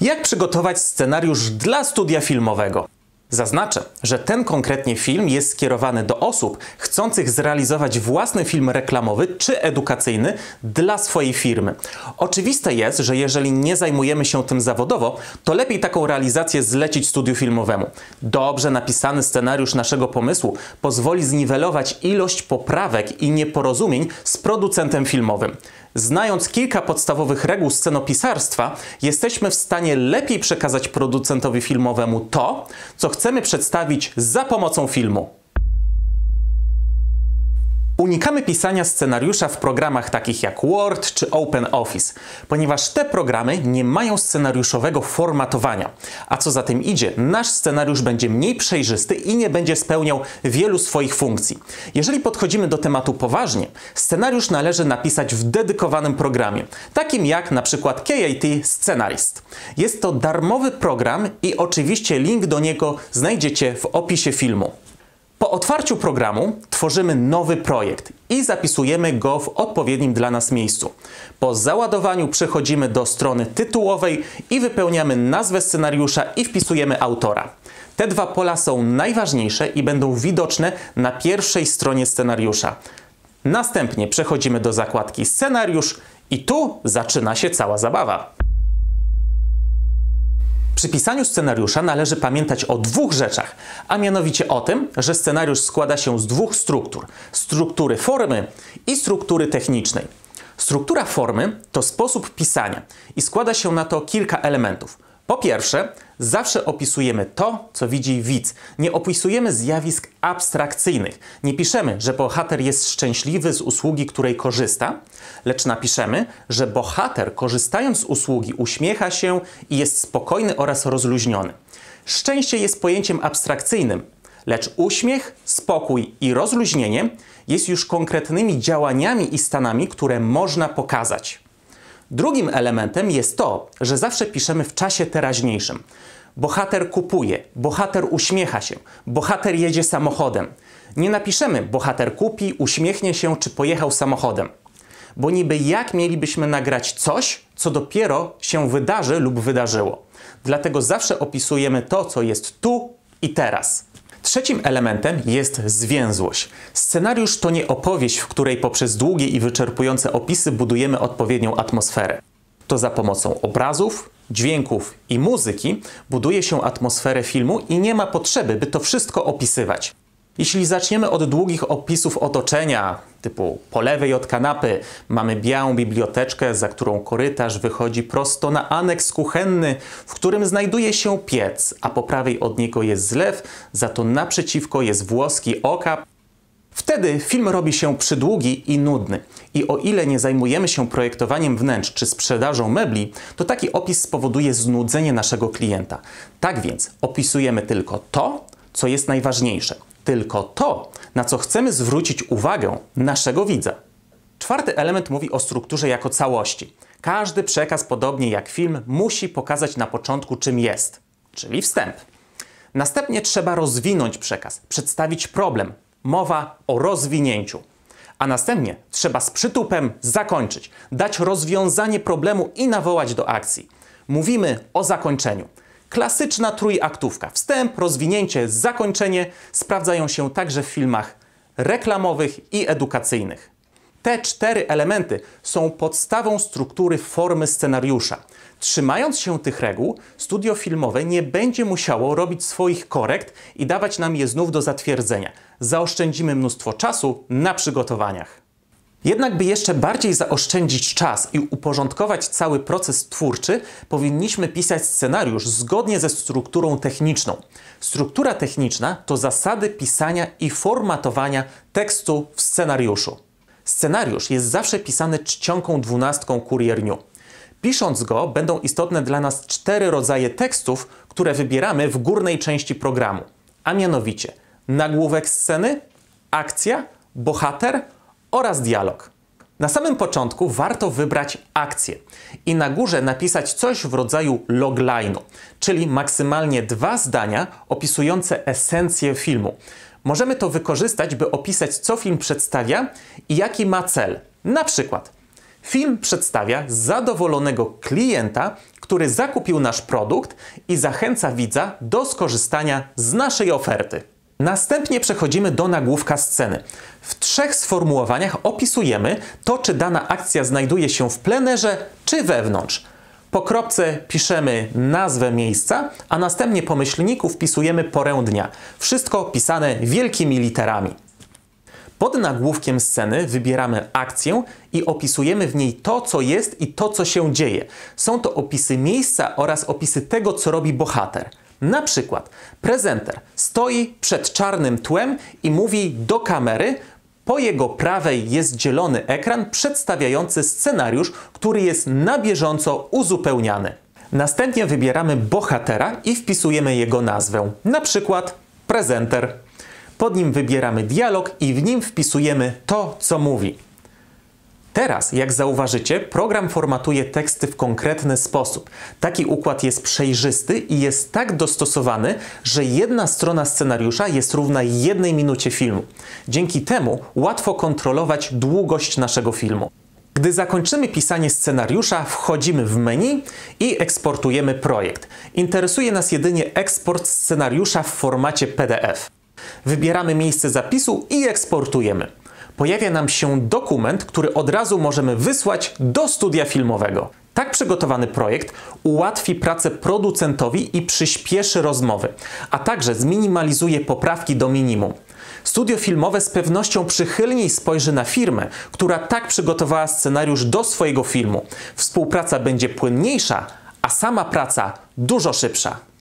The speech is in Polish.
Jak przygotować scenariusz dla studia filmowego? Zaznaczę, że ten konkretnie film jest skierowany do osób chcących zrealizować własny film reklamowy czy edukacyjny dla swojej firmy. Oczywiste jest, że jeżeli nie zajmujemy się tym zawodowo, to lepiej taką realizację zlecić studiu filmowemu. Dobrze napisany scenariusz naszego pomysłu pozwoli zniwelować ilość poprawek i nieporozumień z producentem filmowym. Znając kilka podstawowych reguł scenopisarstwa, jesteśmy w stanie lepiej przekazać producentowi filmowemu to, co chcemy przedstawić za pomocą filmu. Unikamy pisania scenariusza w programach takich jak Word czy OpenOffice, ponieważ te programy nie mają scenariuszowego formatowania. A co za tym idzie, nasz scenariusz będzie mniej przejrzysty i nie będzie spełniał wielu swoich funkcji. Jeżeli podchodzimy do tematu poważnie, scenariusz należy napisać w dedykowanym programie, takim jak na przykład KAT Scenarist. Jest to darmowy program i oczywiście link do niego znajdziecie w opisie filmu. Po otwarciu programu tworzymy nowy projekt i zapisujemy go w odpowiednim dla nas miejscu. Po załadowaniu przechodzimy do strony tytułowej i wypełniamy nazwę scenariusza i wpisujemy autora. Te dwa pola są najważniejsze i będą widoczne na pierwszej stronie scenariusza. Następnie przechodzimy do zakładki Scenariusz i tu zaczyna się cała zabawa. Przy pisaniu scenariusza należy pamiętać o dwóch rzeczach, a mianowicie o tym, że scenariusz składa się z dwóch struktur: struktury formy i struktury technicznej. Struktura formy to sposób pisania i składa się na to kilka elementów. Po pierwsze, zawsze opisujemy to, co widzi widz. Nie opisujemy zjawisk abstrakcyjnych. Nie piszemy, że bohater jest szczęśliwy z usługi, której korzysta, lecz napiszemy, że bohater, korzystając z usługi, uśmiecha się i jest spokojny oraz rozluźniony. Szczęście jest pojęciem abstrakcyjnym, lecz uśmiech, spokój i rozluźnienie jest już konkretnymi działaniami i stanami, które można pokazać. Drugim elementem jest to, że zawsze piszemy w czasie teraźniejszym. Bohater kupuje, bohater uśmiecha się, bohater jedzie samochodem. Nie napiszemy bohater kupi, uśmiechnie się czy pojechał samochodem. Bo niby jak mielibyśmy nagrać coś, co dopiero się wydarzy lub wydarzyło. Dlatego zawsze opisujemy to, co jest tu i teraz. Trzecim elementem jest zwięzłość. Scenariusz to nie opowieść, w której poprzez długie i wyczerpujące opisy budujemy odpowiednią atmosferę. To za pomocą obrazów, dźwięków i muzyki buduje się atmosferę filmu i nie ma potrzeby, by to wszystko opisywać. Jeśli zaczniemy od długich opisów otoczenia, typu po lewej od kanapy mamy białą biblioteczkę, za którą korytarz wychodzi prosto na aneks kuchenny, w którym znajduje się piec, a po prawej od niego jest zlew, za to naprzeciwko jest włoski okap. Wtedy film robi się przydługi i nudny. I o ile nie zajmujemy się projektowaniem wnętrz czy sprzedażą mebli, to taki opis spowoduje znudzenie naszego klienta. Tak więc opisujemy tylko to, co jest najważniejsze. Tylko to, na co chcemy zwrócić uwagę naszego widza. Czwarty element mówi o strukturze jako całości. Każdy przekaz, podobnie jak film, musi pokazać na początku, czym jest, czyli wstęp. Następnie trzeba rozwinąć przekaz, przedstawić problem. Mowa o rozwinięciu. A następnie trzeba z przytupem zakończyć, dać rozwiązanie problemu i nawołać do akcji. Mówimy o zakończeniu. Klasyczna trójaktówka. Wstęp, rozwinięcie, zakończenie sprawdzają się także w filmach reklamowych i edukacyjnych. Te cztery elementy są podstawą struktury formy scenariusza. Trzymając się tych reguł, studio filmowe nie będzie musiało robić swoich korekt i dawać nam je znów do zatwierdzenia. Zaoszczędzimy mnóstwo czasu na przygotowaniach. Jednak by jeszcze bardziej zaoszczędzić czas i uporządkować cały proces twórczy, powinniśmy pisać scenariusz zgodnie ze strukturą techniczną. Struktura techniczna to zasady pisania i formatowania tekstu w scenariuszu. Scenariusz jest zawsze pisany czcionką 12 Courier New. Pisząc go, będą istotne dla nas 4 rodzaje tekstów, które wybieramy w górnej części programu. A mianowicie nagłówek sceny, akcja, bohater oraz dialog. Na samym początku warto wybrać akcję i na górze napisać coś w rodzaju logline'u, czyli maksymalnie 2 zdania opisujące esencję filmu. Możemy to wykorzystać, by opisać, co film przedstawia i jaki ma cel. Na przykład film przedstawia zadowolonego klienta, który zakupił nasz produkt i zachęca widza do skorzystania z naszej oferty. Następnie przechodzimy do nagłówka sceny. W 3 sformułowaniach opisujemy to, czy dana akcja znajduje się w plenerze, czy wewnątrz. Po kropce piszemy nazwę miejsca, a następnie po myślniku wpisujemy porę dnia. Wszystko pisane wielkimi literami. Pod nagłówkiem sceny wybieramy akcję i opisujemy w niej to, co jest i to, co się dzieje. Są to opisy miejsca oraz opisy tego, co robi bohater. Na przykład prezenter stoi przed czarnym tłem i mówi do kamery. Po jego prawej jest zielony ekran przedstawiający scenariusz, który jest na bieżąco uzupełniany. Następnie wybieramy bohatera i wpisujemy jego nazwę. Na przykład prezenter. Pod nim wybieramy dialog i w nim wpisujemy to, co mówi. Teraz, jak zauważycie, program formatuje teksty w konkretny sposób. Taki układ jest przejrzysty i jest tak dostosowany, że jedna strona scenariusza jest równa 1 minucie filmu. Dzięki temu łatwo kontrolować długość naszego filmu. Gdy zakończymy pisanie scenariusza, wchodzimy w menu i eksportujemy projekt. Interesuje nas jedynie eksport scenariusza w formacie PDF. Wybieramy miejsce zapisu i eksportujemy. Pojawia nam się dokument, który od razu możemy wysłać do studia filmowego. Tak przygotowany projekt ułatwi pracę producentowi i przyspieszy rozmowy, a także zminimalizuje poprawki do minimum. Studio filmowe z pewnością przychylniej spojrzy na firmę, która tak przygotowała scenariusz do swojego filmu. Współpraca będzie płynniejsza, a sama praca dużo szybsza.